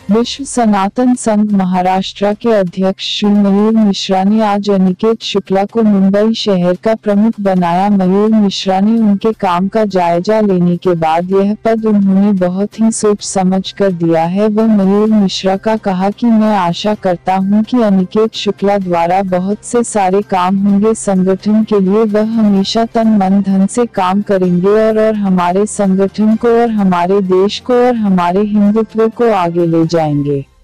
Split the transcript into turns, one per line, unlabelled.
विश्व सनातन संघ महाराष्ट्र के अध्यक्ष श्री मयूर मिश्रा ने आज अनिकेत शुक्ला को मुंबई शहर का प्रमुख बनाया। मयूर मिश्रा ने उनके काम का जायजा लेने के बाद यह पद उन्होंने बहुत ही सोच समझ कर दिया है। वह मयूर मिश्रा का कहा कि मैं आशा करता हूं कि अनिकेत शुक्ला द्वारा बहुत से सारे काम होंगे संगठन के लिए। वह हमेशा तन मन धन से काम करेंगे और हमारे संगठन को और हमारे देश को और हमारे हिंदुत्व को आगे ले जाएंगे।